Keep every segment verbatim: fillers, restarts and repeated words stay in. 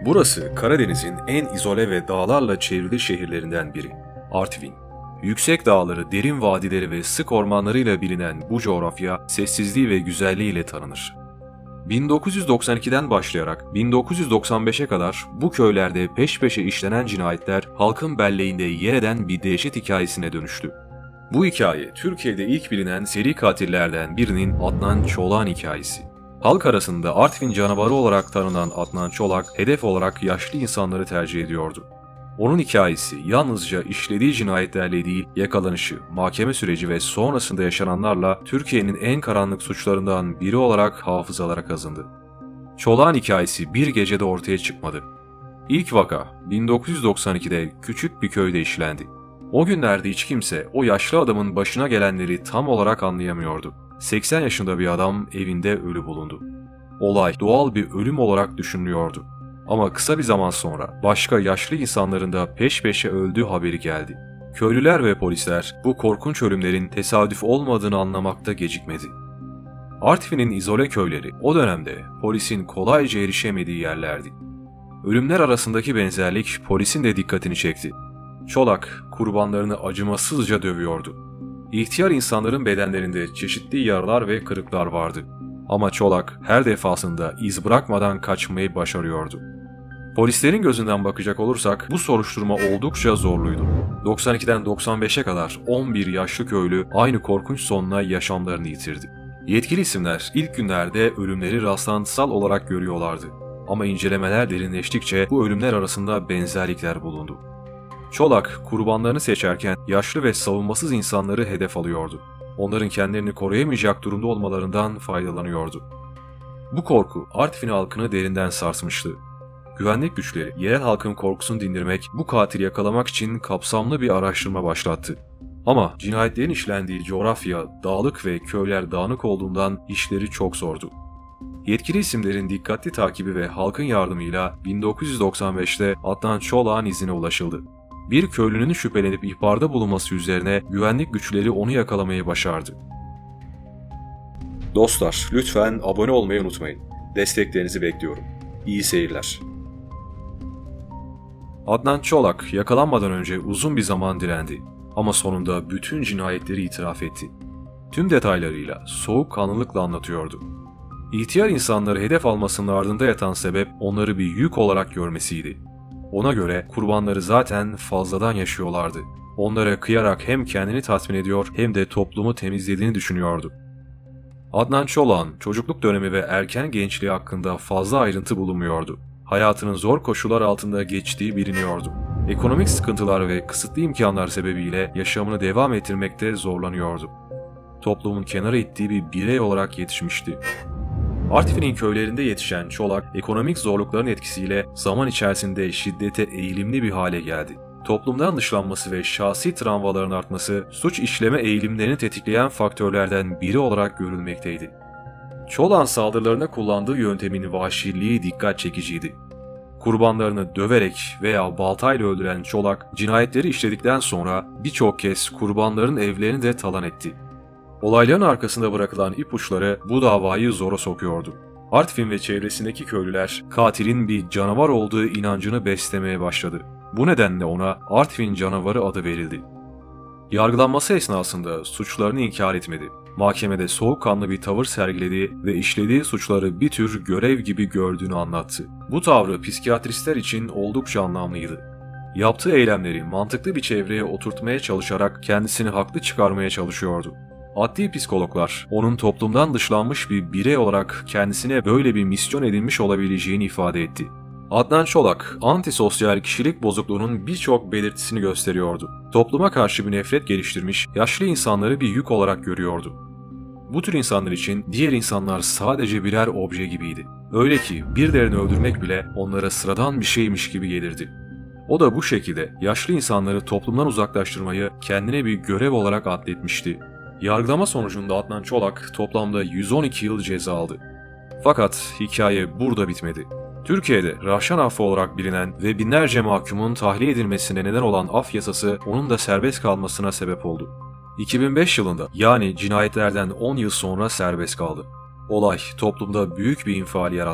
Burası Karadeniz'in en izole ve dağlarla çevrili şehirlerinden biri. Artvin. Yüksek dağları, derin vadileri ve sık ormanlarıyla bilinen bu coğrafya sessizliği ve güzelliğiyle tanınır. bin dokuz yüz doksan ikiden başlayarak bin dokuz yüz doksan beşe kadar bu köylerde peş peşe işlenen cinayetler halkın belleğinde yer eden bir dehşet hikayesine dönüştü. Bu hikaye Türkiye'de ilk bilinen seri katillerden birinin Adnan Çolak'ın hikayesi. Halk arasında Artvin canavarı olarak tanınan Adnan Çolak, hedef olarak yaşlı insanları tercih ediyordu. Onun hikayesi yalnızca işlediği cinayetlerle değil, yakalanışı, mahkeme süreci ve sonrasında yaşananlarla Türkiye'nin en karanlık suçlarından biri olarak hafızalara kazındı. Çolak'ın hikayesi bir gecede ortaya çıkmadı. İlk vaka bin dokuz yüz doksan ikide küçük bir köyde işlendi. O günlerde hiç kimse o yaşlı adamın başına gelenleri tam olarak anlayamıyordu. seksen yaşında bir adam evinde ölü bulundu. Olay doğal bir ölüm olarak düşünülüyordu. Ama kısa bir zaman sonra başka yaşlı insanların da peş peşe öldüğü haberi geldi. Köylüler ve polisler bu korkunç ölümlerin tesadüf olmadığını anlamakta gecikmedi. Artvin'in izole köyleri o dönemde polisin kolayca erişemediği yerlerdi. Ölümler arasındaki benzerlik polisin de dikkatini çekti. Çolak kurbanlarını acımasızca dövüyordu. İhtiyar insanların bedenlerinde çeşitli yaralar ve kırıklar vardı. Ama Çolak her defasında iz bırakmadan kaçmayı başarıyordu. Polislerin gözünden bakacak olursak bu soruşturma oldukça zorluydu. doksan ikiden doksan beşe kadar on bir yaşlı köylü aynı korkunç sonla yaşamlarını yitirdi. Yetkili isimler ilk günlerde ölümleri rastlantısal olarak görüyorlardı. Ama incelemeler derinleştikçe bu ölümler arasında benzerlikler bulundu. Çolak kurbanlarını seçerken yaşlı ve savunmasız insanları hedef alıyordu. Onların kendilerini koruyamayacak durumda olmalarından faydalanıyordu. Bu korku Artvin halkını derinden sarsmıştı. Güvenlik güçleri yerel halkın korkusunu dindirmek, bu katili yakalamak için kapsamlı bir araştırma başlattı. Ama cinayetlerin işlendiği coğrafya dağlık ve köyler dağınık olduğundan işleri çok zordu. Yetkili isimlerin dikkatli takibi ve halkın yardımıyla bin dokuz yüz doksan beşte Adnan Çolak'ın izine ulaşıldı. Bir köylünün şüphelenip ihbarda bulunması üzerine güvenlik güçleri onu yakalamayı başardı. Dostlar, lütfen abone olmayı unutmayın. Desteklerinizi bekliyorum. İyi seyirler. Adnan Çolak yakalanmadan önce uzun bir zaman direndi. Ama sonunda bütün cinayetleri itiraf etti. Tüm detaylarıyla soğukkanlılıkla anlatıyordu. İhtiyar insanları hedef almasının ardında yatan sebep onları bir yük olarak görmesiydi. Ona göre kurbanları zaten fazladan yaşıyorlardı. Onlara kıyarak hem kendini tatmin ediyor hem de toplumu temizlediğini düşünüyordu. Adnan Çolak'ın çocukluk dönemi ve erken gençliği hakkında fazla ayrıntı bulunmuyordu. Hayatının zor koşullar altında geçtiği biliniyordu. Ekonomik sıkıntılar ve kısıtlı imkanlar sebebiyle yaşamını devam ettirmekte zorlanıyordu. Toplumun kenara ittiği bir birey olarak yetişmişti. Artvin'in köylerinde yetişen Çolak, ekonomik zorlukların etkisiyle zaman içerisinde şiddete eğilimli bir hale geldi. Toplumdan dışlanması ve şahsi travmaların artması, suç işleme eğilimlerini tetikleyen faktörlerden biri olarak görülmekteydi. Çolak'ın saldırılarına kullandığı yöntemin vahşiliği dikkat çekiciydi. Kurbanlarını döverek veya baltayla öldüren Çolak, cinayetleri işledikten sonra birçok kez kurbanların evlerini de talan etti. Olayların arkasında bırakılan ipuçları bu davayı zora sokuyordu. Artvin ve çevresindeki köylüler katilin bir canavar olduğu inancını beslemeye başladı. Bu nedenle ona Artvin canavarı adı verildi. Yargılanması esnasında suçlarını inkar etmedi. Mahkemede soğukkanlı bir tavır sergiledi ve işlediği suçları bir tür görev gibi gördüğünü anlattı. Bu tavrı psikiyatristler için oldukça anlamlıydı. Yaptığı eylemleri mantıklı bir çevreye oturtmaya çalışarak kendisini haklı çıkarmaya çalışıyordu. Adli psikologlar onun toplumdan dışlanmış bir birey olarak kendisine böyle bir misyon edinmiş olabileceğini ifade etti. Adnan Çolak, antisosyal kişilik bozukluğunun birçok belirtisini gösteriyordu. Topluma karşı bir nefret geliştirmiş, yaşlı insanları bir yük olarak görüyordu. Bu tür insanlar için diğer insanlar sadece birer obje gibiydi. Öyle ki birilerini öldürmek bile onlara sıradan bir şeymiş gibi gelirdi. O da bu şekilde yaşlı insanları toplumdan uzaklaştırmayı kendine bir görev olarak adletmişti. Yargılama sonucunda Adnan Çolak toplamda yüz on iki yıl ceza aldı. Fakat hikaye burada bitmedi. Türkiye'de Rahşan affı olarak bilinen ve binlerce mahkumun tahliye edilmesine neden olan af yasası onun da serbest kalmasına sebep oldu. iki bin beş yılında yani cinayetlerden on yıl sonra serbest kaldı. Olay toplumda büyük bir infial yarattı.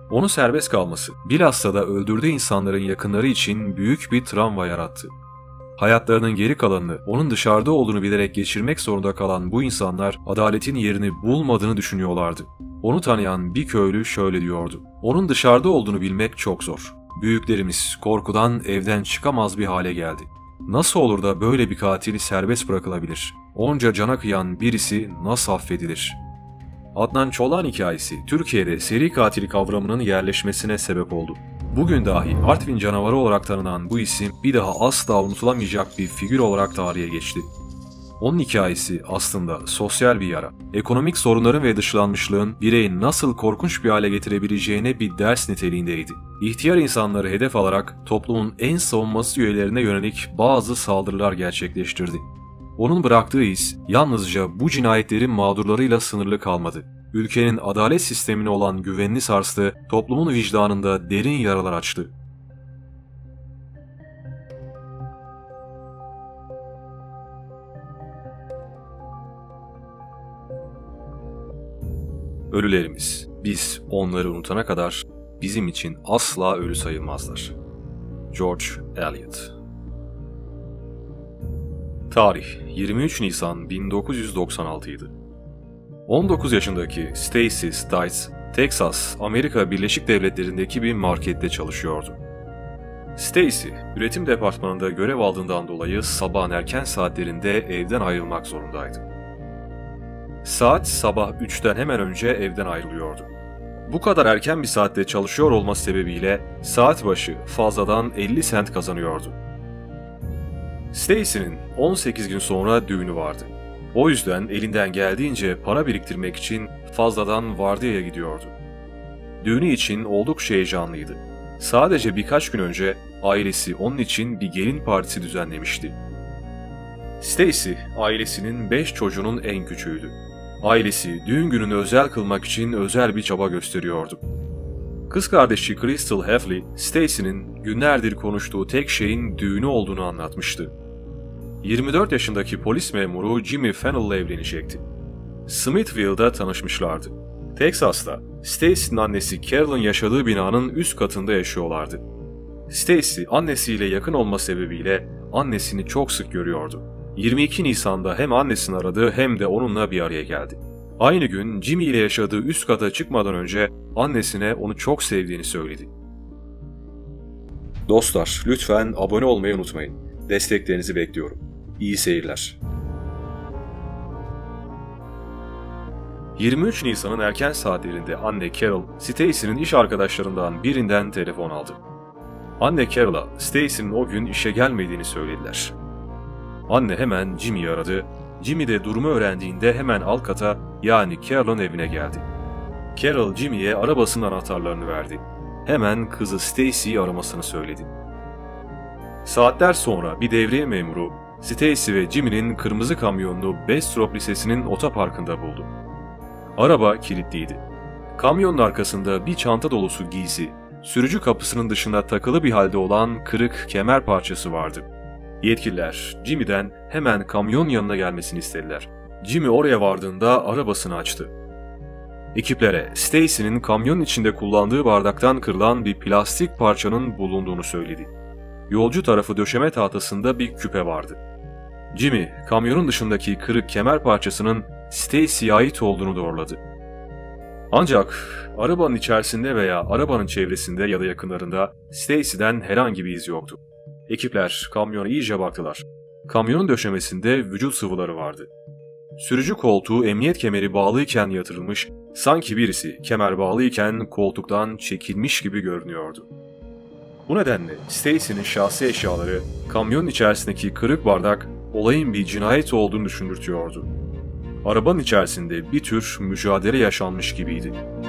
Onun serbest kalması, bilhassa da öldürdüğü insanların yakınları için büyük bir travma yarattı. Hayatlarının geri kalanını onun dışarıda olduğunu bilerek geçirmek zorunda kalan bu insanlar adaletin yerini bulmadığını düşünüyorlardı. Onu tanıyan bir köylü şöyle diyordu: "Onun dışarıda olduğunu bilmek çok zor. Büyüklerimiz korkudan evden çıkamaz bir hale geldi. Nasıl olur da böyle bir katil serbest bırakılabilir? Onca cana kıyan birisi nasıl affedilir?" Adnan Çolan hikayesi Türkiye'de seri katil kavramının yerleşmesine sebep oldu. Bugün dahi Artvin canavarı olarak tanınan bu isim bir daha asla unutulamayacak bir figür olarak tarihe geçti. Onun hikayesi aslında sosyal bir yara, ekonomik sorunların ve dışlanmışlığın bireyi nasıl korkunç bir hale getirebileceğine bir ders niteliğindeydi. İhtiyar insanları hedef alarak toplumun en savunmasız üyelerine yönelik bazı saldırılar gerçekleştirdi. Onun bıraktığı iz yalnızca bu cinayetlerin mağdurlarıyla sınırlı kalmadı. Ülkenin adalet sistemine olan güvenini sarstı, toplumun vicdanında derin yaralar açtı. Ölülerimiz, biz onları unutana kadar bizim için asla ölü sayılmazlar. George Eliot. Tarih yirmi üç Nisan bin dokuz yüz doksan altı idi. on dokuz yaşındaki Stacy Stites, Texas, Amerika Birleşik Devletleri'ndeki bir markette çalışıyordu. Stacy, üretim departmanında görev aldığından dolayı sabahın erken saatlerinde evden ayrılmak zorundaydı. Saat sabah üçten hemen önce evden ayrılıyordu. Bu kadar erken bir saatte çalışıyor olması sebebiyle saat başı fazladan elli sent kazanıyordu. Stacy'nin on sekiz gün sonra düğünü vardı. O yüzden elinden geldiğince para biriktirmek için fazladan vardiyaya gidiyordu. Düğünü için oldukça heyecanlıydı. Sadece birkaç gün önce ailesi onun için bir gelin partisi düzenlemişti. Stacy, ailesinin beş çocuğunun en küçüğüydü. Ailesi düğün gününü özel kılmak için özel bir çaba gösteriyordu. Kız kardeşi Crystal Heffley, Stacy'nin günlerdir konuştuğu tek şeyin düğünü olduğunu anlatmıştı. yirmi dört yaşındaki polis memuru Jimmy Fennell'la evlenecekti. Smithville'da tanışmışlardı. Texas'ta Stacy'nin annesi Carol'ın yaşadığı binanın üst katında yaşıyorlardı. Stacy, annesiyle yakın olma sebebiyle annesini çok sık görüyordu. yirmi iki Nisan'da hem annesini aradı hem de onunla bir araya geldi. Aynı gün Jimmy ile yaşadığı üst kata çıkmadan önce annesine onu çok sevdiğini söyledi. Dostlar, lütfen abone olmayı unutmayın. Desteklerinizi bekliyorum. İyi seyirler. yirmi üç Nisan'ın erken saatlerinde anne Carol, Stacy'nin iş arkadaşlarından birinden telefon aldı. Anne Carol'a Stacy'nin o gün işe gelmediğini söylediler. Anne hemen Jimmy'yi aradı. Jimmy de durumu öğrendiğinde hemen alt kata, yani Carol'ın evine geldi. Carol, Jimmy'ye arabasının anahtarlarını verdi. Hemen kızı Stacy'yi aramasını söyledi. Saatler sonra bir devriye memuru Stacy ve Jimmy'nin kırmızı kamyonunu Bastrop Lisesi'nin otoparkında buldu. Araba kilitliydi. Kamyonun arkasında bir çanta dolusu giysi, sürücü kapısının dışında takılı bir halde olan kırık kemer parçası vardı. Yetkililer Jimmy'den hemen kamyon yanına gelmesini istediler. Jimmy oraya vardığında arabasını açtı. Ekiplere Stacy'nin kamyonun içinde kullandığı bardaktan kırılan bir plastik parçanın bulunduğunu söyledi. Yolcu tarafı döşeme tahtasında bir küpe vardı. Jimmy, kamyonun dışındaki kırık kemer parçasının Stacy'ye ait olduğunu doğruladı. Ancak arabanın içerisinde veya arabanın çevresinde ya da yakınlarında Stacy'den herhangi bir iz yoktu. Ekipler kamyona iyice baktılar. Kamyonun döşemesinde vücut sıvıları vardı. Sürücü koltuğu emniyet kemeri bağlıyken yatırılmış, sanki birisi kemer bağlıyken koltuktan çekilmiş gibi görünüyordu. Bu nedenle Stacy'nin şahsi eşyaları, kamyonun içerisindeki kırık bardak olayın bir cinayet olduğunu düşündürtüyordu. Arabanın içerisinde bir tür mücadele yaşanmış gibiydi.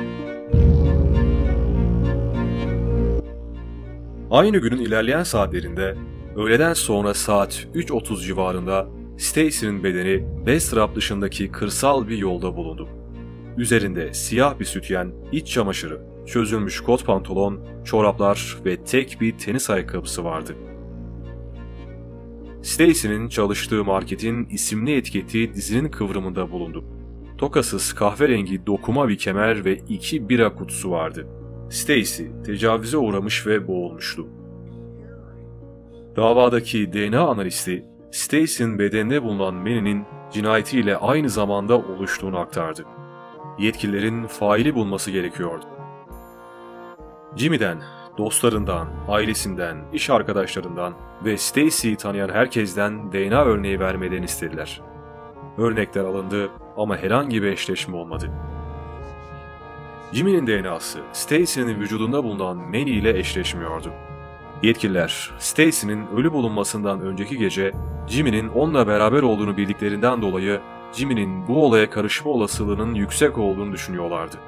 Aynı günün ilerleyen saatlerinde, öğleden sonra saat üç otuz civarında Stacy'nin bedeni Bastrop dışındaki kırsal bir yolda bulundu. Üzerinde siyah bir sütyen, iç çamaşırı, çözülmüş kot pantolon, çoraplar ve tek bir tenis ayakkabısı vardı. Stacy'nin çalıştığı marketin isimli etiketi dizinin kıvrımında bulundu. Tokasız kahverengi dokuma bir kemer ve iki bira kutusu vardı. Stacy tecavüze uğramış ve boğulmuştu. Davadaki D N A analisti, Stacy'nin bedeninde bulunan Manny'nin cinayetiyle aynı zamanda oluştuğunu aktardı. Yetkililerin faili bulması gerekiyordu. Jimmy'den, dostlarından, ailesinden, iş arkadaşlarından ve Stacy'yi tanıyan herkesten D N A örneği vermelerini istediler. Örnekler alındı ama herhangi bir eşleşme olmadı. Jimmy'nin D N A'sı Stacy'nin vücudunda bulunan Manny ile eşleşmiyordu. Yetkililer, Stacy'nin ölü bulunmasından önceki gece Jimmy'nin onunla beraber olduğunu bildiklerinden dolayı Jimmy'nin bu olaya karışma olasılığının yüksek olduğunu düşünüyorlardı.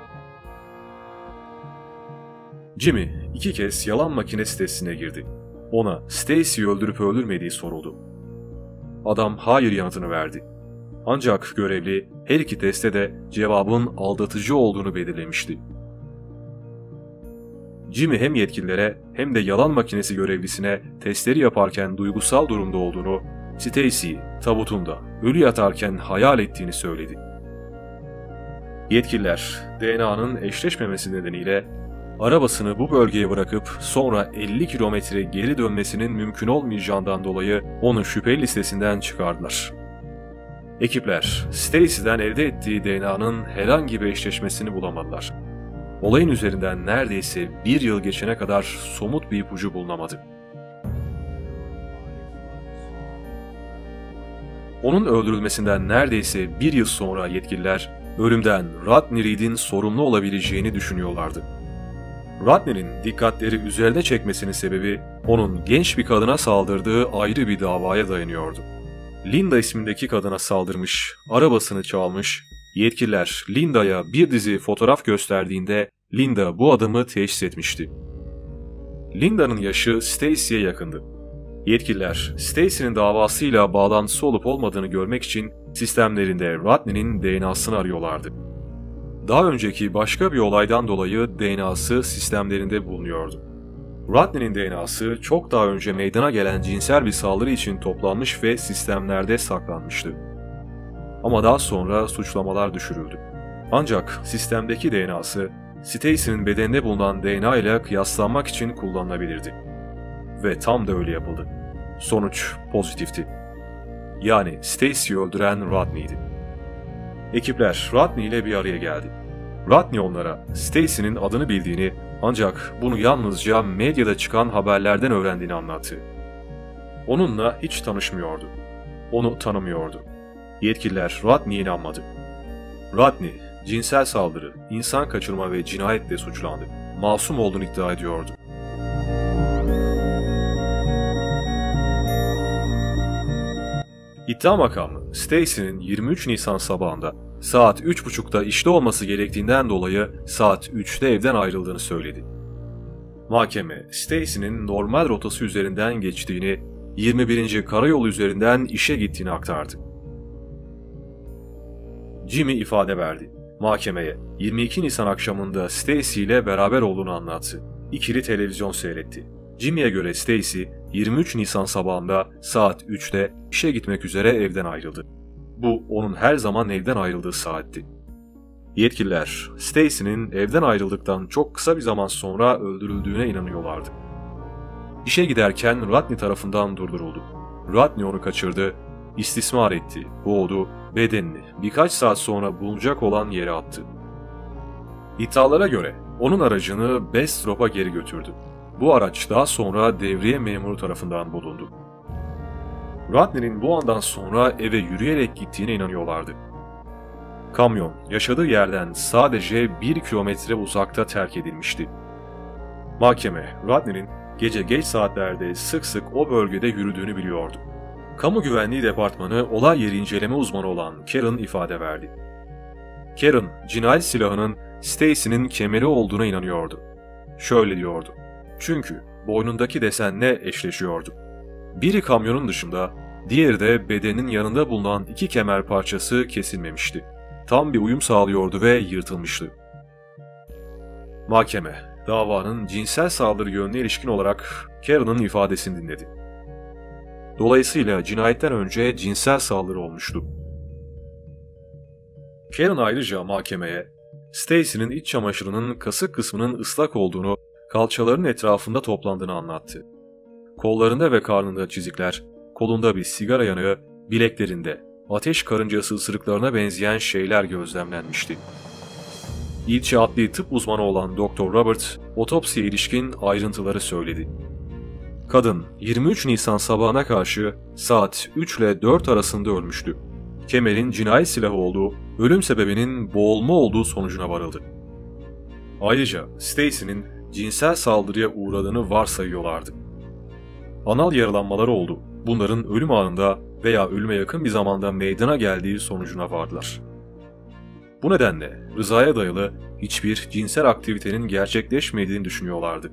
Jimmy iki kez yalan makinesi testine girdi. Ona Stacy'yi öldürüp öldürmediği soruldu. Adam hayır yanıtını verdi. Ancak görevli her iki testte de cevabın aldatıcı olduğunu belirlemişti. Jimmy hem yetkililere hem de yalan makinesi görevlisine testleri yaparken duygusal durumda olduğunu, Stacy'yi tabutunda ölü yatarken hayal ettiğini söyledi. Yetkililer D N A'nın eşleşmemesi nedeniyle arabasını bu bölgeye bırakıp sonra elli kilometre geri dönmesinin mümkün olmayacağından dolayı onu şüpheli listesinden çıkardılar. Ekipler Stacy'den elde ettiği D N A'nın herhangi bir eşleşmesini bulamadılar. Olayın üzerinden neredeyse bir yıl geçene kadar somut bir ipucu bulunamadı. Onun öldürülmesinden neredeyse bir yıl sonra yetkililer ölümden Rodney Reed'in sorumlu olabileceğini düşünüyorlardı. Rodney'nin dikkatleri üzerine çekmesinin sebebi onun genç bir kadına saldırdığı ayrı bir davaya dayanıyordu. Linda ismindeki kadına saldırmış, arabasını çalmış, yetkililer Linda'ya bir dizi fotoğraf gösterdiğinde Linda bu adamı teşhis etmişti. Linda'nın yaşı Stacy'ye yakındı. Yetkililer Stacy'nin davasıyla bağlantısı olup olmadığını görmek için sistemlerinde Rodney'nin D N A'sını arıyorlardı. Daha önceki başka bir olaydan dolayı D N A'sı sistemlerinde bulunuyordu. Rodney'nin D N A'sı çok daha önce meydana gelen cinsel bir saldırı için toplanmış ve sistemlerde saklanmıştı. Ama daha sonra suçlamalar düşürüldü. Ancak sistemdeki D N A'sı Stacy'nin bedeninde bulunan D N A ile kıyaslanmak için kullanılabilirdi. Ve tam da öyle yapıldı. Sonuç pozitifti. Yani Stacy'yi öldüren Rodney'di. Ekipler Rodney ile bir araya geldi. Rodney onlara Stacy'nin adını bildiğini ancak bunu yalnızca medyada çıkan haberlerden öğrendiğini anlattı. Onunla hiç tanışmıyordu. Onu tanımıyordu. Yetkililer Rodney'e inanmadı. Rodney, cinsel saldırı, insan kaçırma ve cinayetle suçlandı. Masum olduğunu iddia ediyordu. İddia makamı, Stacy'nin yirmi üç Nisan sabahında saat üç buçukta işte olması gerektiğinden dolayı saat üçte evden ayrıldığını söyledi. Mahkeme, Stacy'nin normal rotası üzerinden geçtiğini, yirmi birinci karayolu üzerinden işe gittiğini aktardı. Jimmy ifade verdi. Mahkemeye yirmi iki Nisan akşamında Stacy ile beraber olduğunu anlattı. İkili televizyon seyretti. Jimmy'ye göre Stacy yirmi üç Nisan sabahında saat üçte işe gitmek üzere evden ayrıldı. Bu onun her zaman evden ayrıldığı saatti. Yetkililer Stacy'nin evden ayrıldıktan çok kısa bir zaman sonra öldürüldüğüne inanıyorlardı. İşe giderken Rodney tarafından durduruldu. Rodney onu kaçırdı, istismar etti, boğdu, bedenini birkaç saat sonra bulunacak olan yere attı. İddialara göre onun aracını Bestrop'a geri götürdü. Bu araç daha sonra devriye memuru tarafından bulundu. Rodney'nin bu andan sonra eve yürüyerek gittiğine inanıyorlardı. Kamyon yaşadığı yerden sadece bir kilometre uzakta terk edilmişti. Mahkeme, Rodney'nin gece geç saatlerde sık sık o bölgede yürüdüğünü biliyordu. Kamu Güvenliği Departmanı olay yeri inceleme uzmanı olan Karen ifade verdi. Karen, cinayet silahının Stacy'nin kemeri olduğuna inanıyordu. Şöyle diyordu. Çünkü boynundaki desenle eşleşiyordu. Biri kamyonun dışında, diğeri de bedenin yanında bulunan iki kemer parçası kesilmemişti. Tam bir uyum sağlıyordu ve yırtılmıştı. Mahkeme, davanın cinsel saldırı yönüne ilişkin olarak Karen'ın ifadesini dinledi. Dolayısıyla cinayetten önce cinsel saldırı olmuştu. Karen ayrıca mahkemeye, Stacy'nin iç çamaşırının kasık kısmının ıslak olduğunu, kalçalarının etrafında toplandığını anlattı. Kollarında ve karnında çizikler, kolunda bir sigara yanığı, bileklerinde ateş karıncası ısırıklarına benzeyen şeyler gözlemlenmişti. İlçe adli tıp uzmanı olan doktor Robert, otopsiye ilişkin ayrıntıları söyledi. Kadın yirmi üç Nisan sabahına karşı saat üç ile dört arasında ölmüştü. Kemer'in cinayet silahı olduğu, ölüm sebebinin boğulma olduğu sonucuna varıldı. Ayrıca Stacy'nin cinsel saldırıya uğradığını varsayıyorlardı. Anal yaralanmaları oldu. Bunların ölüm anında veya ölüme yakın bir zamanda meydana geldiği sonucuna vardılar. Bu nedenle rızaya dayalı hiçbir cinsel aktivitenin gerçekleşmediğini düşünüyorlardı.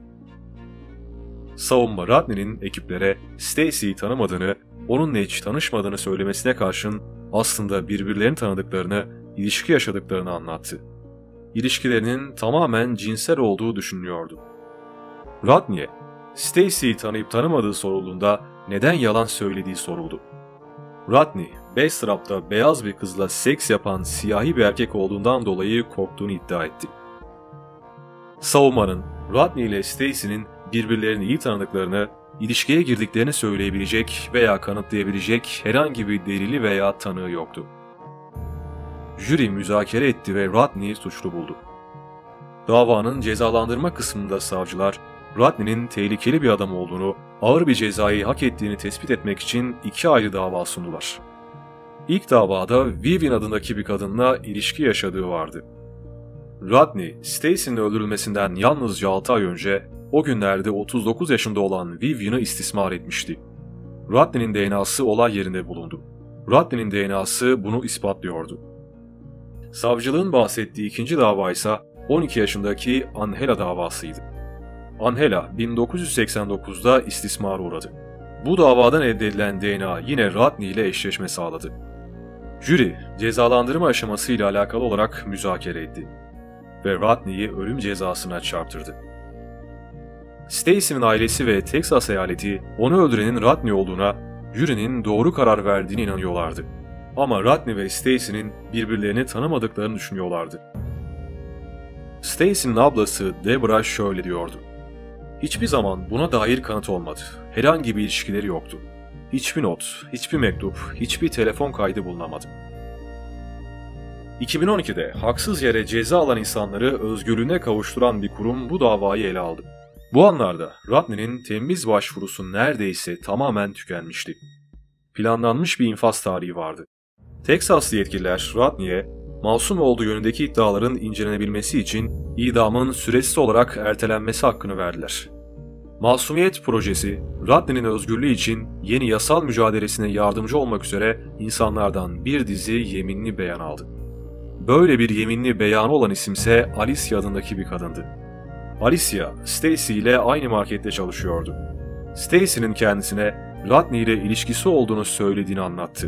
Savunma Rodney'nin ekiplere Stacy'yi tanımadığını, onunla hiç tanışmadığını söylemesine karşın aslında birbirlerini tanıdıklarını, ilişki yaşadıklarını anlattı. İlişkilerinin tamamen cinsel olduğu düşünülüyordu. Rodney'e Stacy'yi tanıyıp tanımadığı sorulduğunda neden yalan söylediği soruldu. Rodney, Bastrap'ta beyaz bir kızla seks yapan siyahi bir erkek olduğundan dolayı korktuğunu iddia etti. Savunmanın Rodney ile Stacy'nin birbirlerini iyi tanıdıklarını, ilişkiye girdiklerini söyleyebilecek veya kanıtlayabilecek herhangi bir delili veya tanığı yoktu. Jüri müzakere etti ve Rodney'i suçlu buldu. Davanın cezalandırma kısmında savcılar, Rodney'nin tehlikeli bir adam olduğunu, ağır bir cezayı hak ettiğini tespit etmek için iki ayrı dava sundular. İlk davada Vivian adındaki bir kadınla ilişki yaşadığı vardı. Rodney, Stacy'nin öldürülmesinden yalnızca altı ay önce, o günlerde otuz dokuz yaşında olan Vivian'ı istismar etmişti. Rodney'nin D N A'sı olay yerinde bulundu. Rodney'nin D N A'sı bunu ispatlıyordu. Savcılığın bahsettiği ikinci dava ise on iki yaşındaki Angela davasıydı. Angela bin dokuz yüz seksen dokuzda istismara uğradı. Bu davadan elde edilen D N A yine Rodney ile eşleşme sağladı. Jüri, cezalandırma aşamasıyla alakalı olarak müzakere etti ve Rodney'i ölüm cezasına çarptırdı. Stacy'nin ailesi ve Texas eyaleti onu öldürenin Rodney olduğuna, jürinin doğru karar verdiğine inanıyorlardı. Ama Rodney ve Stacy'nin birbirlerini tanımadıklarını düşünüyorlardı. Stacy'nin ablası Deborah şöyle diyordu. Hiçbir zaman buna dair kanıt olmadı. Herhangi bir ilişkileri yoktu. Hiçbir not, hiçbir mektup, hiçbir telefon kaydı bulunamadı. iki bin on ikide haksız yere ceza alan insanları özgürlüğüne kavuşturan bir kurum bu davayı ele aldı. Bu anlarda Rodney'nin temiz başvurusu neredeyse tamamen tükenmişti. Planlanmış bir infaz tarihi vardı. Teksaslı yetkililer Rodney'e masum olduğu yönündeki iddiaların incelenebilmesi için idamın süresiz olarak ertelenmesi hakkını verdiler. Masumiyet projesi, Rodney'nin özgürlüğü için yeni yasal mücadelesine yardımcı olmak üzere insanlardan bir dizi yeminli beyan aldı. Böyle bir yeminli beyanı olan isimse Alicia adındaki bir kadındı. Alicia, Stacy ile aynı markette çalışıyordu. Stacy'nin kendisine Rodney ile ilişkisi olduğunu söylediğini anlattı.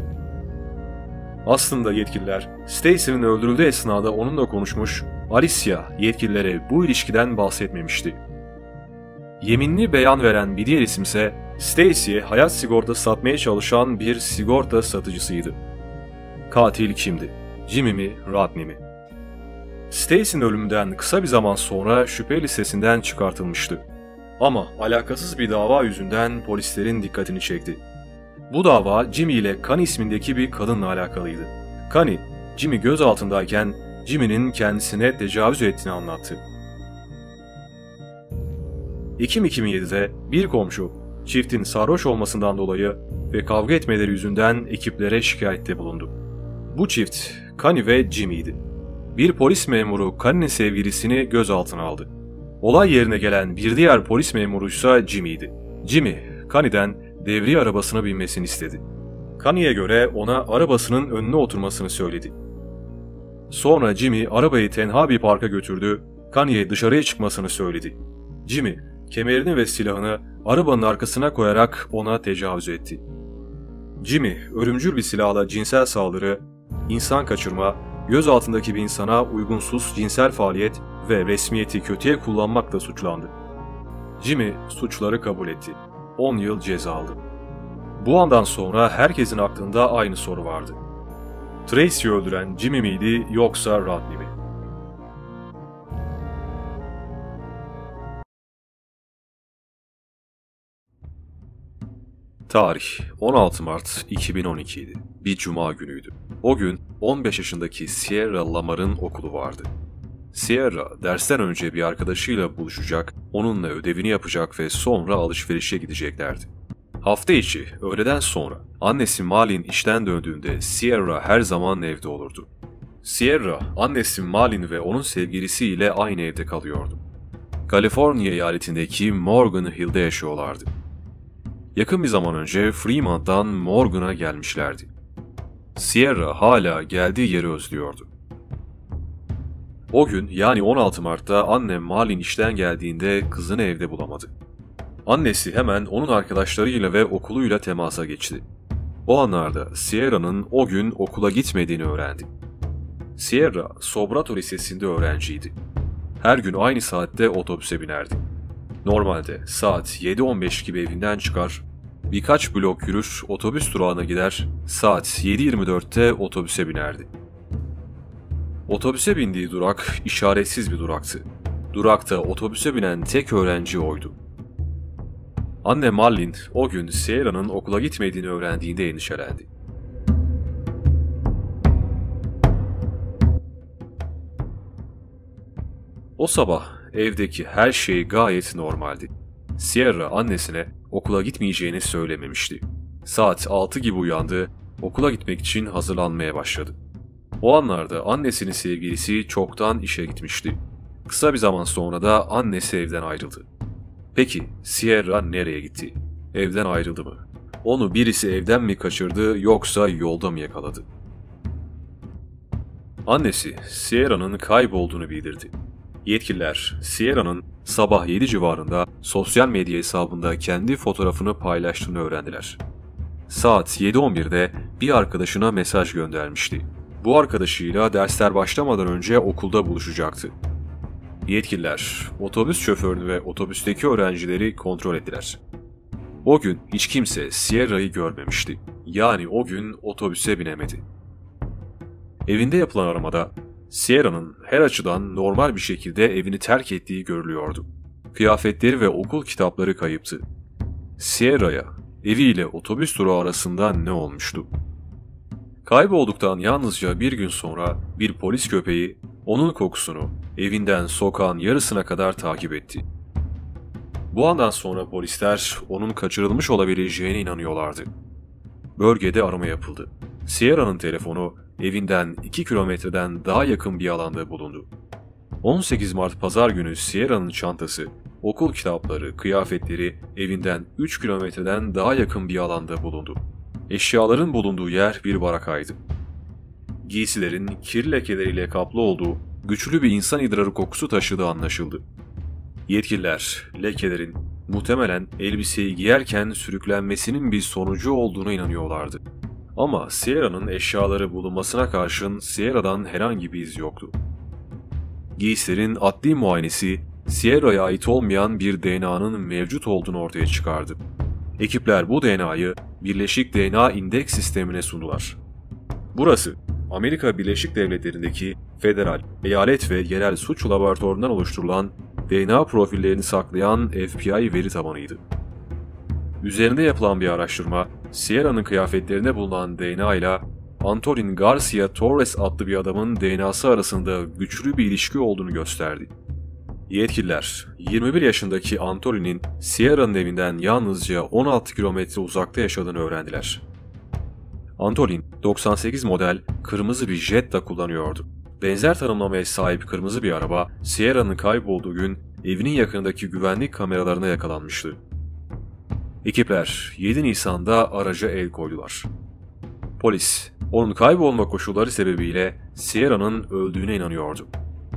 Aslında yetkililer, Stacy'nin öldürüldüğü esnada onunla konuşmuş, Alicia yetkililere bu ilişkiden bahsetmemişti. Yeminli beyan veren bir diğer isimse Stacy'ye hayat sigortası satmaya çalışan bir sigorta satıcısıydı. Katil kimdi? Jimmy mi, Rodney mi? Stacy'nin ölümünden kısa bir zaman sonra şüphe listesinden çıkartılmıştı. Ama alakasız bir dava yüzünden polislerin dikkatini çekti. Bu dava Jimmy ile Connie ismindeki bir kadınla alakalıydı. Connie, Jimmy gözaltındayken Jimmy'nin kendisine tecavüz ettiğini anlattı. Ekim iki bin yedide bir komşu, çiftin sarhoş olmasından dolayı ve kavga etmeleri yüzünden ekiplere şikayette bulundu. Bu çift, Connie ve Jimmy'ydi. Bir polis memuru Connie'nin sevgilisini gözaltına aldı. Olay yerine gelen bir diğer polis memuruysa Jimmy'ydi. Jimmy, Connie'den devriye arabasına binmesini istedi. Connie'ye göre ona arabasının önüne oturmasını söyledi. Sonra Jimmy arabayı tenha bir parka götürdü, Connie'ye dışarıya çıkmasını söyledi. Jimmy, kemerini ve silahını arabanın arkasına koyarak ona tecavüz etti. Jimmy, ölümcül bir silahla cinsel saldırı, insan kaçırma, gözaltındaki bir insana uygunsuz cinsel faaliyet ve resmiyeti kötüye kullanmakla suçlandı. Jimmy suçları kabul etti. on yıl ceza aldı. Bu andan sonra herkesin aklında aynı soru vardı. Tracy'yi öldüren Jimmy miydi yoksa Rodney mi? Tarih on altı Mart iki bin on iki idi. Bir cuma günüydü. O gün on beş yaşındaki Sierra Lamar'ın okulu vardı. Sierra dersten önce bir arkadaşıyla buluşacak, onunla ödevini yapacak ve sonra alışverişe gideceklerdi. Hafta içi öğleden sonra annesi Malin işten döndüğünde Sierra her zaman evde olurdu. Sierra, annesi Malin ve onun sevgilisiyle aynı evde kalıyordu. Kaliforniya eyaletindeki Morgan Hill'de yaşıyorlardı. Yakın bir zaman önce Fremont'tan Morgan'a gelmişlerdi. Sierra hala geldiği yeri özlüyordu. O gün yani on altı Mart'ta annem Malin işten geldiğinde kızını evde bulamadı. Annesi hemen onun arkadaşlarıyla ve okuluyla temasa geçti. O anlarda Sierra'nın o gün okula gitmediğini öğrendi. Sierra, Sobrato Lisesi'nde öğrenciydi. Her gün aynı saatte otobüse binerdi. Normalde saat yedi on beş gibi evinden çıkar, birkaç blok yürür otobüs durağına gider, saat yedi yirmi dörtte otobüse binerdi. Otobüse bindiği durak işaretsiz bir duraktı. Durakta otobüse binen tek öğrenci oydu. Anne Malin o gün Sierra'nın okula gitmediğini öğrendiğinde endişelendi. O sabah evdeki her şey gayet normaldi. Sierra annesine okula gitmeyeceğini söylememişti. Saat altı gibi uyandı, okula gitmek için hazırlanmaya başladı. O anlarda annesinin sevgilisi çoktan işe gitmişti. Kısa bir zaman sonra da annesi evden ayrıldı. Peki Sierra nereye gitti? Evden ayrıldı mı? Onu birisi evden mi kaçırdı yoksa yolda mı yakaladı? Annesi Sierra'nın kaybolduğunu bildirdi. Yetkililer Sierra'nın sabah yedi civarında sosyal medya hesabında kendi fotoğrafını paylaştığını öğrendiler. Saat yedi on birde bir arkadaşına mesaj göndermişti. Bu arkadaşıyla dersler başlamadan önce okulda buluşacaktı. Yetkililer otobüs şoförünü ve otobüsteki öğrencileri kontrol ettiler. O gün hiç kimse Sierra'yı görmemişti. Yani o gün otobüse binemedi. Evinde yapılan aramada Sierra'nın her açıdan normal bir şekilde evini terk ettiği görülüyordu. Kıyafetleri ve okul kitapları kayıptı. Sierra'ya eviyle otobüs durağı arasında ne olmuştu? Kaybolduktan yalnızca bir gün sonra bir polis köpeği onun kokusunu evinden sokağın yarısına kadar takip etti. Bu andan sonra polisler onun kaçırılmış olabileceğine inanıyorlardı. Bölgede arama yapıldı. Sierra'nın telefonu evinden iki kilometreden daha yakın bir alanda bulundu. on sekiz Mart Pazar günü Sierra'nın çantası, okul kitapları, kıyafetleri evinden üç kilometreden daha yakın bir alanda bulundu. Eşyaların bulunduğu yer bir barakaydı. Giysilerin kir lekeleriyle kaplı olduğu güçlü bir insan idrarı kokusu taşıdığı anlaşıldı. Yetkililer lekelerin muhtemelen elbiseyi giyerken sürüklenmesinin bir sonucu olduğuna inanıyorlardı. Ama Sierra'nın eşyaları bulunmasına karşın Sierra'dan herhangi bir iz yoktu. Giysilerin adli muayenesi Sierra'ya ait olmayan bir D N A'nın mevcut olduğunu ortaya çıkardı. Ekipler bu D N A'yı Birleşik D N A İndeks Sistemi'ne sundular. Burası Amerika Birleşik Devletleri'ndeki federal, eyalet ve yerel suç laboratuvarından oluşturulan D N A profillerini saklayan F B I veri tabanıydı. Üzerinde yapılan bir araştırma, Sierra'nın kıyafetlerinde bulunan D N A ile Antolin Garcia Torres adlı bir adamın D N A'sı arasında güçlü bir ilişki olduğunu gösterdi. Yetkililer, yirmi bir yaşındaki Antolin'in Sierra'nın evinden yalnızca on altı kilometre uzakta yaşadığını öğrendiler. Antolin, doksan sekiz model kırmızı bir Jetta kullanıyordu. Benzer tanımlamaya sahip kırmızı bir araba, Sierra'nın kaybolduğu gün evinin yakınındaki güvenlik kameralarına yakalanmıştı. Ekipler yedi Nisan'da araca el koydular. Polis, onun kaybolma koşulları sebebiyle Sierra'nın öldüğüne inanıyordu.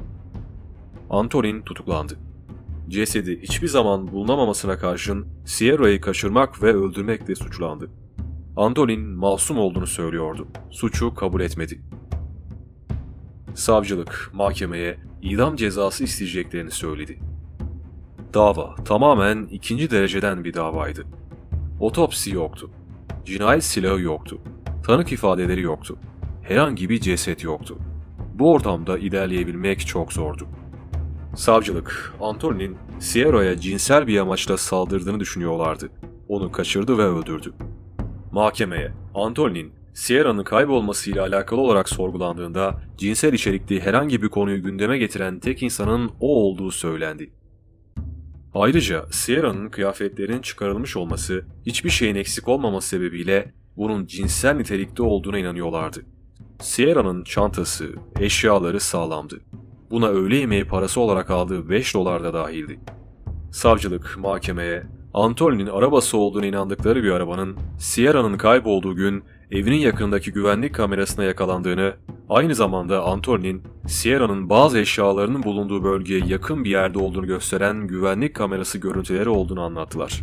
Antolin tutuklandı. Cesedi hiçbir zaman bulunamamasına karşın Sierra'yı kaçırmak ve öldürmekle suçlandı. Antolin masum olduğunu söylüyordu. Suçu kabul etmedi. Savcılık mahkemeye idam cezası isteyeceklerini söyledi. Dava tamamen ikinci dereceden bir davaydı. Otopsi yoktu. Cinayet silahı yoktu. Tanık ifadeleri yoktu. Herhangi bir ceset yoktu. Bu ortamda ilerleyebilmek çok zordu. Savcılık, Antolin'in Sierra'ya cinsel bir amaçla saldırdığını düşünüyorlardı. onu kaçırdı ve öldürdü. Mahkemeye Antolin, Sierra'nın kaybolmasıyla alakalı olarak sorgulandığında cinsel içerikli herhangi bir konuyu gündeme getiren tek insanın o olduğu söylendi. Ayrıca Sierra'nın kıyafetlerinin çıkarılmış olması, hiçbir şeyin eksik olmaması sebebiyle bunun cinsel nitelikte olduğuna inanıyorlardı. Sierra'nın çantası, eşyaları sağlamdı. Buna öğle yemeği parası olarak aldığı beş dolar da dahildi. Savcılık mahkemeye Antolin'in arabası olduğuna inandıkları bir arabanın Sierra'nın kaybolduğu gün evinin yakındaki güvenlik kamerasına yakalandığını, aynı zamanda Antolin'in Sierra'nın bazı eşyalarının bulunduğu bölgeye yakın bir yerde olduğunu gösteren güvenlik kamerası görüntüleri olduğunu anlattılar.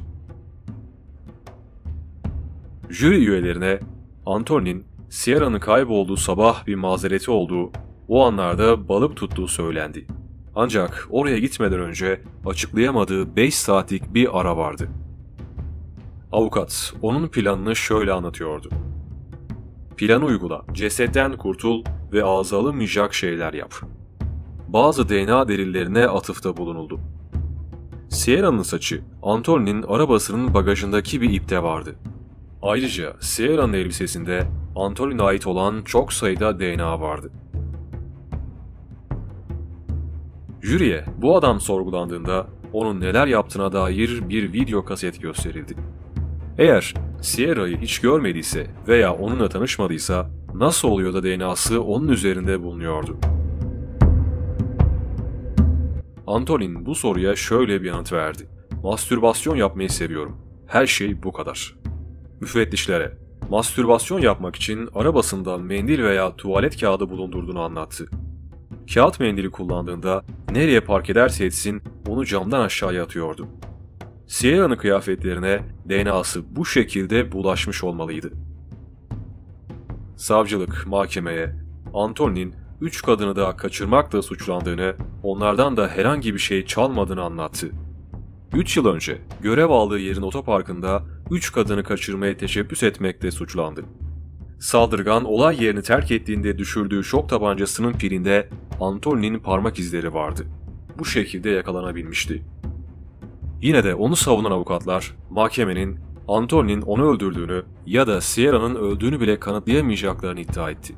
Jüri üyelerine Antolin'in Sierra'nın kaybolduğu sabah bir mazereti olduğu, o anlarda balık tuttuğu söylendi. Ancak oraya gitmeden önce açıklayamadığı beş saatlik bir ara vardı. Avukat onun planını şöyle anlatıyordu. Planı uygula, cesetten kurtul ve ağza alınmayacak şeyler yap. Bazı D N A delillerine atıfta bulunuldu. Sierra'nın saçı Antolin'in arabasının bagajındaki bir ipte vardı. Ayrıca Sierra'nın elbisesinde Antolin'e ait olan çok sayıda D N A vardı. Jüriye bu adam sorgulandığında onun neler yaptığına dair bir video kaset gösterildi. Eğer Sierra'yı hiç görmediyse veya onunla tanışmadıysa nasıl oluyor da D N A'sı onun üzerinde bulunuyordu? Antolin bu soruya şöyle bir yanıt verdi. Mastürbasyon yapmayı seviyorum. Her şey bu kadar. Müfettişlere mastürbasyon yapmak için arabasında mendil veya tuvalet kağıdı bulundurduğunu anlattı. Kağıt mendili kullandığında nereye park ederse etsin onu camdan aşağıya atıyordu. Sierra'nın kıyafetlerine D N A'sı bu şekilde bulaşmış olmalıydı. Savcılık mahkemeye Antolin'in üç kadını da kaçırmakla suçlandığını, onlardan da herhangi bir şey çalmadığını anlattı. üç yıl önce görev aldığı yerin otoparkında üç kadını kaçırmaya teşebbüs etmekle suçlandı. Saldırgan olay yerini terk ettiğinde düşürdüğü şok tabancasının pilinde Antolin'in parmak izleri vardı. Bu şekilde yakalanabilmişti. Yine de onu savunan avukatlar mahkemenin Antolin'in onu öldürdüğünü ya da Sierra'nın öldüğünü bile kanıtlayamayacaklarını iddia etti.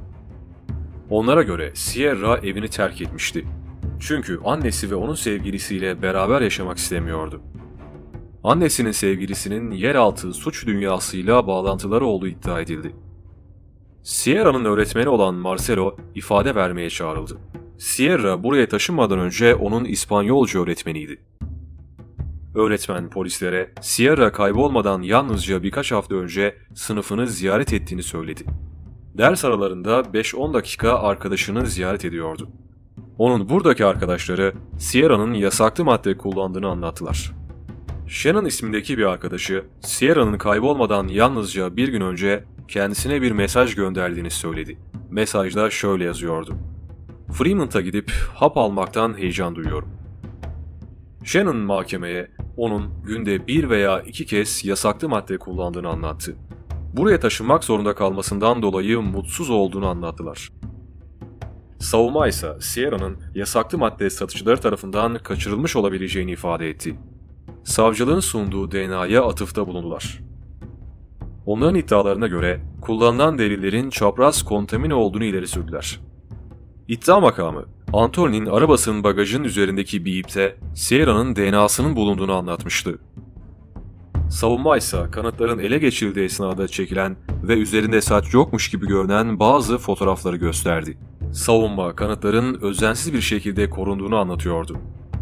Onlara göre Sierra evini terk etmişti. Çünkü annesi ve onun sevgilisiyle beraber yaşamak istemiyordu. Annesinin sevgilisinin yeraltı suç dünyasıyla bağlantıları olduğu iddia edildi. Sierra'nın öğretmeni olan Marcelo ifade vermeye çağrıldı. Sierra buraya taşınmadan önce onun İspanyolca öğretmeniydi. Öğretmen polislere Sierra kaybolmadan yalnızca birkaç hafta önce sınıfını ziyaret ettiğini söyledi. Ders aralarında beş on dakika arkadaşını ziyaret ediyordu. Onun buradaki arkadaşları Sierra'nın yasaklı madde kullandığını anlattılar. Shannon ismindeki bir arkadaşı Sierra'nın kaybolmadan yalnızca bir gün önce kendisine bir mesaj gönderdiğini söyledi. Mesajda şöyle yazıyordu. Fremont'a gidip hap almaktan heyecan duyuyorum. Shannon mahkemeye onun günde bir veya iki kez yasaklı madde kullandığını anlattı. Buraya taşınmak zorunda kalmasından dolayı mutsuz olduğunu anlattılar. Savunma ise Sierra'nın yasaklı madde satıcıları tarafından kaçırılmış olabileceğini ifade etti. Savcılığın sunduğu D N A'ya atıfta bulundular. Onların iddialarına göre kullanılan delillerin çapraz kontamine olduğunu ileri sürdüler. İddia makamı, Antolin'in arabasının bagajının üzerindeki bir ipte Sierra'nın D N A'sının bulunduğunu anlatmıştı. Savunma ise kanıtların ele geçirildiği esnada çekilen ve üzerinde saç yokmuş gibi görünen bazı fotoğrafları gösterdi. Savunma kanıtların özensiz bir şekilde korunduğunu anlatıyordu.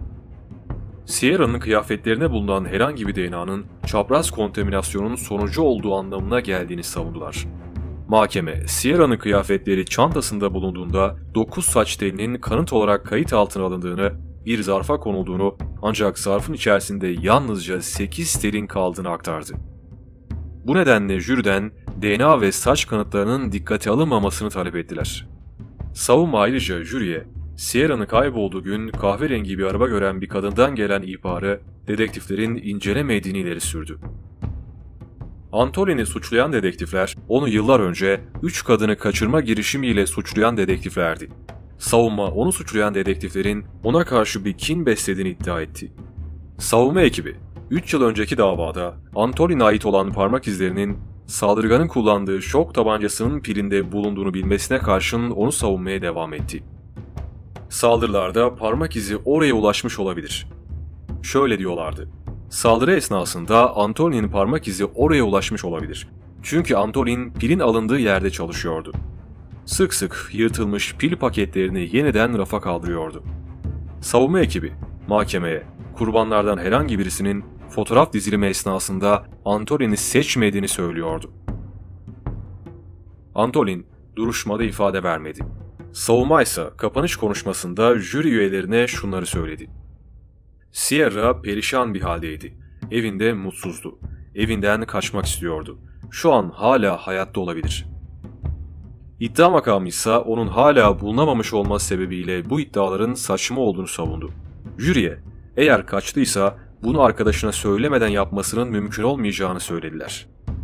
Sierra'nın kıyafetlerine bulunan herhangi bir D N A'nın çapraz kontaminasyonun sonucu olduğu anlamına geldiğini savundular. Mahkeme, Sierra'nın kıyafetleri çantasında bulunduğunda dokuz saç telinin kanıt olarak kayıt altına alındığını, bir zarfa konulduğunu ancak zarfın içerisinde yalnızca sekiz telin kaldığını aktardı. Bu nedenle jüriden D N A ve saç kanıtlarının dikkate alınmamasını talep ettiler. Savunma ayrıca jüriye, Sierra'nın kaybolduğu gün kahverengi bir araba gören bir kadından gelen ihbarı dedektiflerin incelemediğini ileri sürdü. Antolin'i suçlayan dedektifler, onu yıllar önce üç kadını kaçırma girişimiyle suçlayan dedektiflerdi. Savunma onu suçlayan dedektiflerin ona karşı bir kin beslediğini iddia etti. Savunma ekibi, üç yıl önceki davada Antolin'e ait olan parmak izlerinin saldırganın kullandığı şok tabancasının pilinde bulunduğunu bilmesine karşın onu savunmaya devam etti. Saldırılarda parmak izi oraya ulaşmış olabilir. Şöyle diyorlardı. Saldırı esnasında Antolin'in parmak izi oraya ulaşmış olabilir. Çünkü Antolin pilin alındığı yerde çalışıyordu. Sık sık yırtılmış pil paketlerini yeniden rafa kaldırıyordu. Savunma ekibi mahkemeye kurbanlardan herhangi birisinin fotoğraf dizilimi esnasında Antolin'i seçmediğini söylüyordu. Antolin duruşmada ifade vermedi. Savunma ise kapanış konuşmasında jüri üyelerine şunları söyledi. Sierra perişan bir haldeydi. Evinde mutsuzdu. Evinden kaçmak istiyordu. Şu an hala hayatta olabilir. İddia makamı ise onun hala bulunamamış olması sebebiyle bu iddiaların saçma olduğunu savundu. Jüriye, eğer kaçtıysa bunu arkadaşına söylemeden yapmasının mümkün olmayacağını söylediler.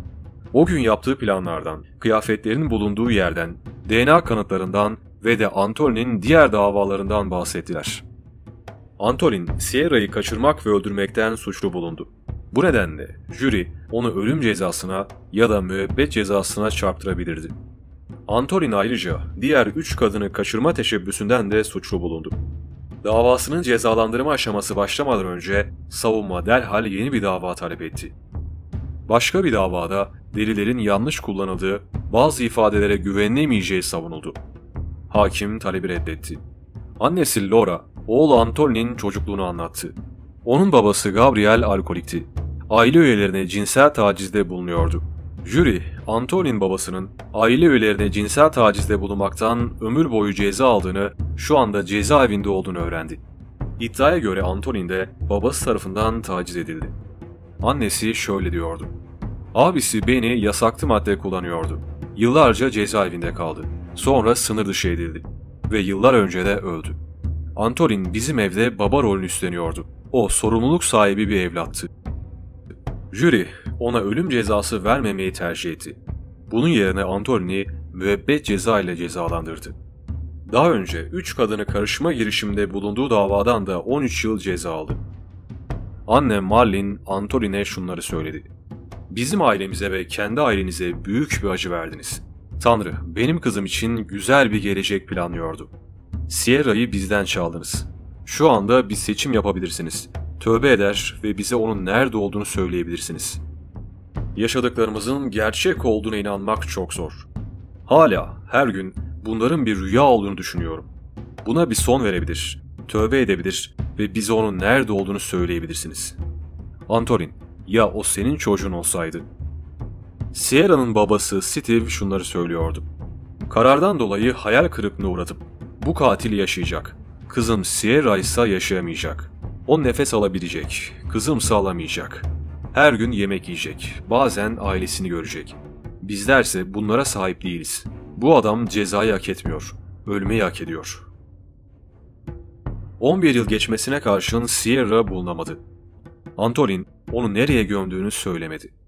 O gün yaptığı planlardan, kıyafetlerinin bulunduğu yerden, D N A kanıtlarından ve de Antolin'in diğer davalarından bahsettiler. Antolin, Sierra'yı kaçırmak ve öldürmekten suçlu bulundu. Bu nedenle jüri onu ölüm cezasına ya da müebbet cezasına çarptırabilirdi. Antolin ayrıca diğer üç kadını kaçırma teşebbüsünden de suçlu bulundu. Davasının cezalandırma aşaması başlamadan önce savunma derhal yeni bir dava talep etti. Başka bir davada delillerin yanlış kullanıldığı, bazı ifadelere güvenilemeyeceği savunuldu. Hakim talebi reddetti. Annesi Laura, oğlu Antolin'in çocukluğunu anlattı. Onun babası Gabriel alkolikti. Aile üyelerine cinsel tacizde bulunuyordu. Jüri, Antolin babasının aile üyelerine cinsel tacizde bulunmaktan ömür boyu ceza aldığını, şu anda cezaevinde olduğunu öğrendi. İddiaya göre Antolin de babası tarafından taciz edildi. Annesi şöyle diyordu. Abisi beni yasaklı madde kullanıyordu. Yıllarca cezaevinde kaldı. Sonra sınır dışı edildi. Ve yıllar önce de öldü. Antolin bizim evde baba rolünü üstleniyordu. O sorumluluk sahibi bir evlattı. Jüri ona ölüm cezası vermemeyi tercih etti. Bunun yerine Antolin'i müebbet ceza ile cezalandırdı. Daha önce üç kadını karışma girişiminde bulunduğu davadan da on üç yıl ceza aldı. Anne Marlin Antolin'e şunları söyledi. Bizim ailemize ve kendi ailenize büyük bir acı verdiniz. Tanrı benim kızım için güzel bir gelecek planlıyordu. Sierra'yı bizden çaldınız. Şu anda bir seçim yapabilirsiniz. Tövbe eder ve bize onun nerede olduğunu söyleyebilirsiniz. Yaşadıklarımızın gerçek olduğuna inanmak çok zor. Hala her gün bunların bir rüya olduğunu düşünüyorum. Buna bir son verebilir, tövbe edebilir ve bize onun nerede olduğunu söyleyebilirsiniz. Antolin, ya o senin çocuğun olsaydı? Sierra'nın babası Steve şunları söylüyordu. Karardan dolayı hayal kırıklığına uğradım. Bu katil yaşayacak. Kızım Sierra ise yaşayamayacak. O nefes alabilecek, kızımsa alamayacak. Her gün yemek yiyecek, bazen ailesini görecek. Bizlerse bunlara sahip değiliz. Bu adam cezayı hak etmiyor, ölmeyi hak ediyor. on bir yıl geçmesine karşın Sierra bulunamadı. Antolin onu nereye gömdüğünü söylemedi.